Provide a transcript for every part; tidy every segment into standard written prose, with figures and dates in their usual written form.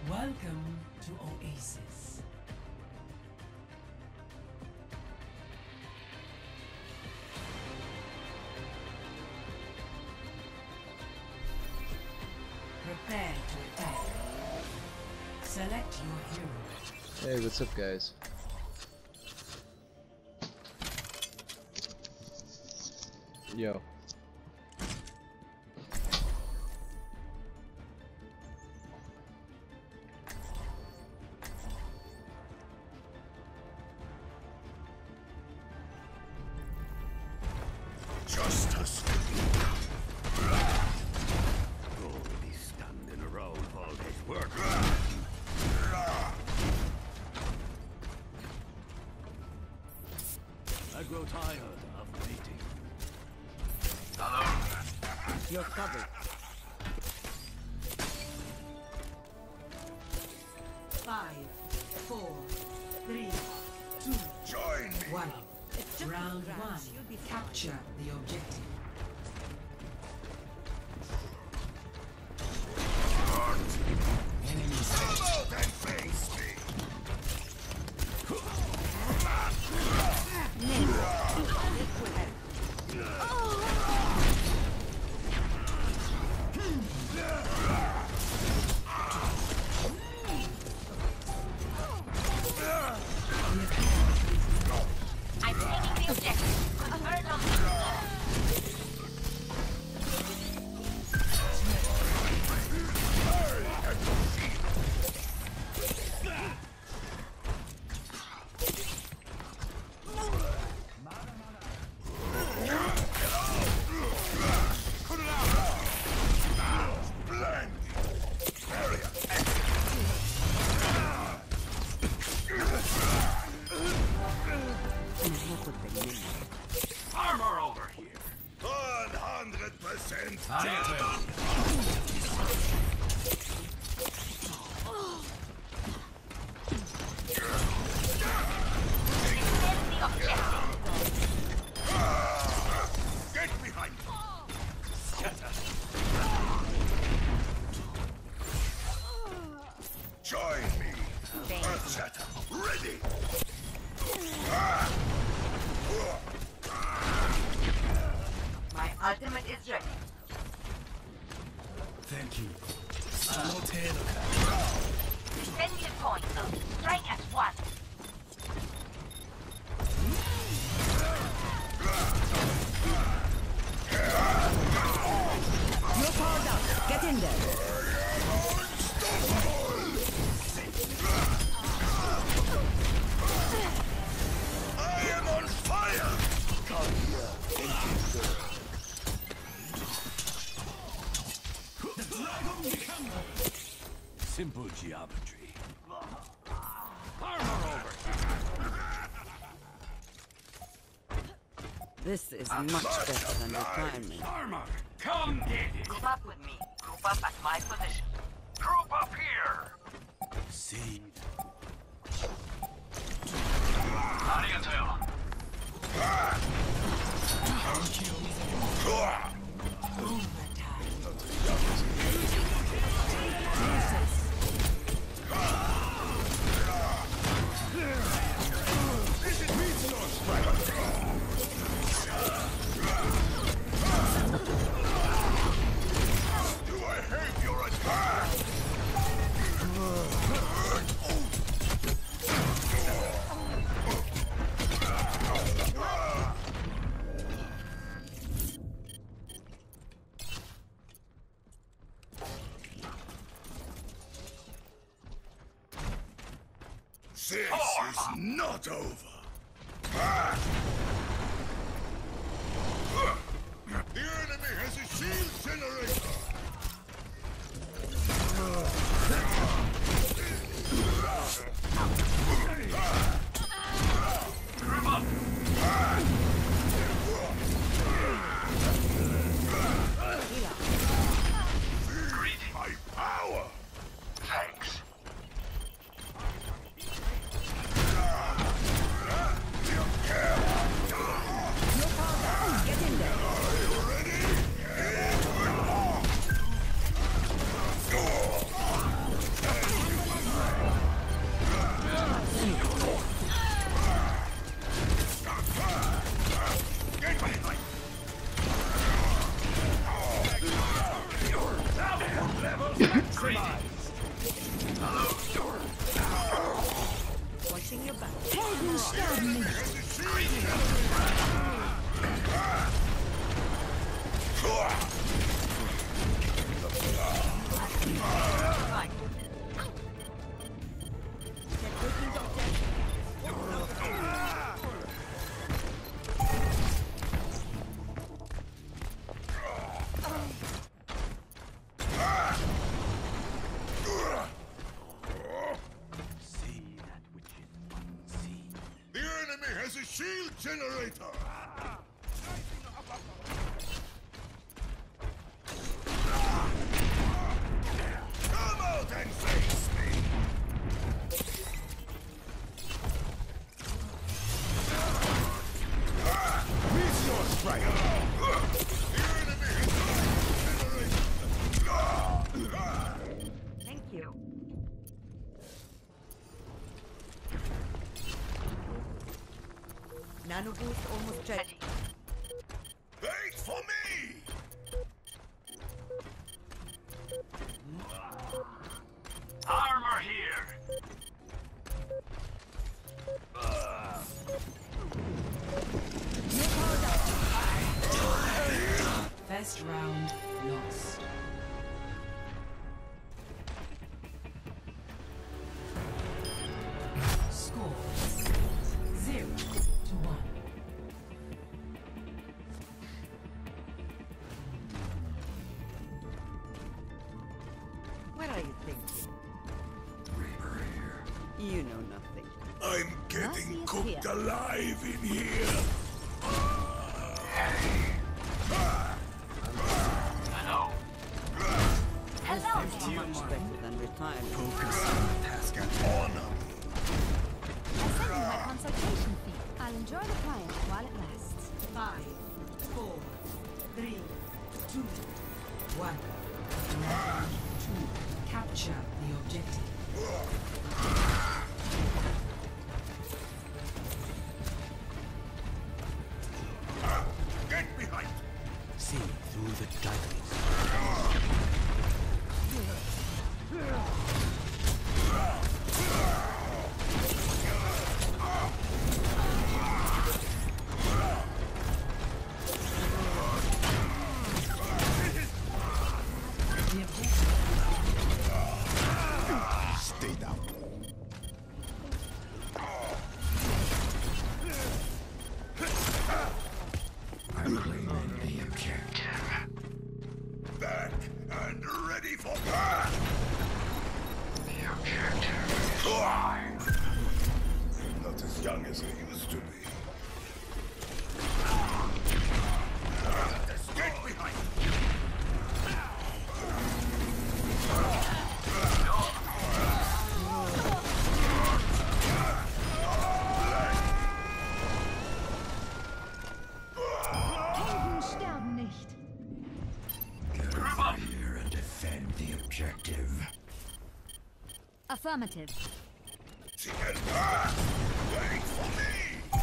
Welcome to Oasis. Prepare to attack. Select your hero. Hey, what's up, guys? Yo. Justice. Already stunned in a row of all this work. I grow tired of waiting. Hello. You're covered. Five, four, three, two, Join me. one. Round one. Capture the objective. Come out and face me. I'm taking the objective. Burn on Armor over here. 100% the objective. Get behind me. Join me. Earthshatter, ready. My ultimate is ready. Thank you. Defensive point. Strike at once. You're powered up. Get in there. I am on fire. Simple geometry. Armor over. This is much better than requirement. Armor, come get it. Group up with me. Group up at my position. Group up here. Seed. Do I hate your attack? This is not over. The enemy has a shield generator. Group up. Greeting my power. Thanks. Get in there. Are you ready? Watching your back. Helden sterben nicht. The enemy has a shield generator! Come out and face me! Meteor strike! The enemy has a shield generator! Thank you. Nano boost almost ready. Wait for me! Armor here! First round lost. Score 0-1. What are you thinking? You know nothing. I'm getting cooked alive in here! Hello. Hello. Much better than retirement. Focus on the task at honor. I sent you my consultation fee. I'll enjoy the quiet while it lasts. 5, 4, 3, 2, 1. Round 2. Capture the objective. Get behind! See through the darkness. The objective. Stay down. I'm claiming the objective. Back and ready for that! The objective is mine. Not as young as I used to be. Get behind! Helden sterben nicht. Get over here and defend the objective. Affirmative. Wait for me!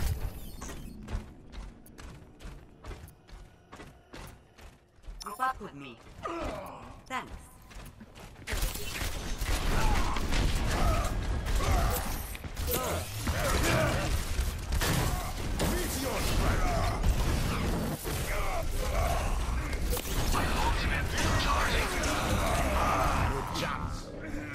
Group up with me. Thanks. Meteor strike! Good chance.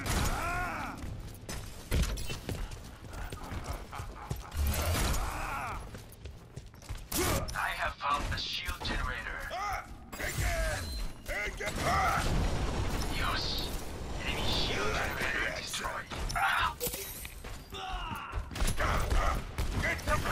I have found the shield generator. Again! Use. Enemy shield generator destroyed. Get them!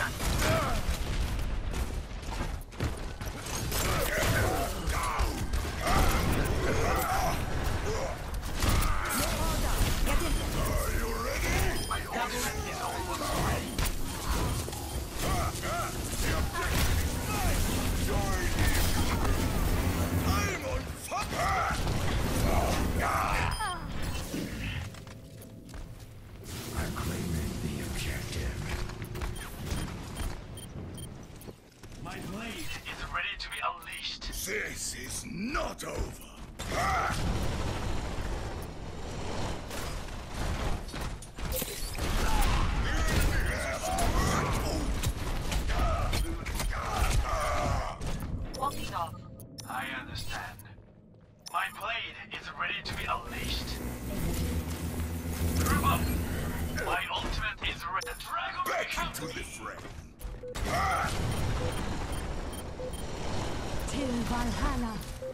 Get in there. Are you ready? My ultimate is almost ready. The objective is mine! Join him! I'm on fire! I'm claiming the objective. My blade is ready to be unleashed. This is not over! to the fray. Till Valhalla.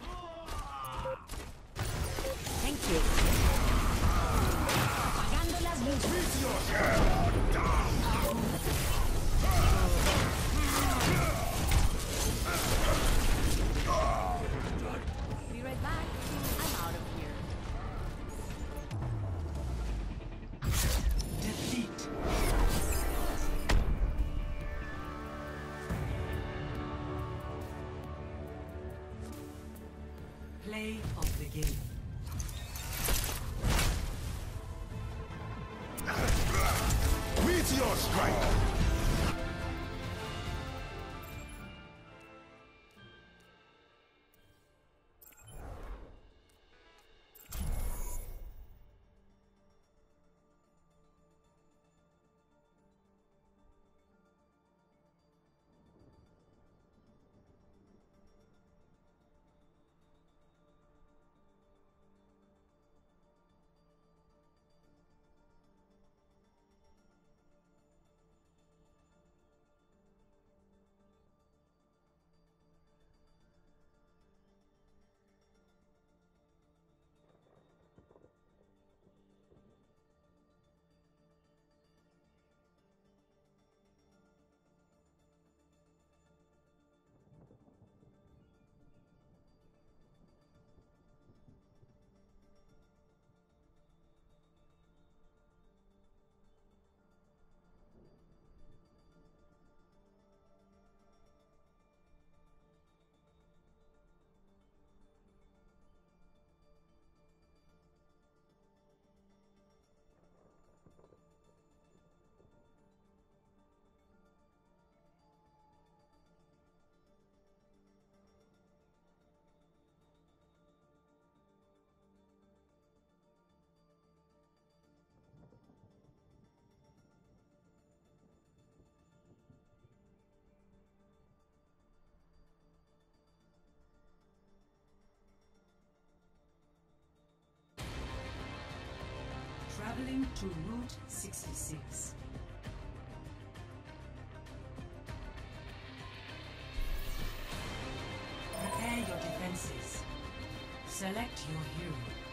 Thank you. Apagando las luces. Be right back. I'm out of here. Defeat. Play of the game. Meteor strike! Traveling to Route 66. Prepare your defenses. Select your hero.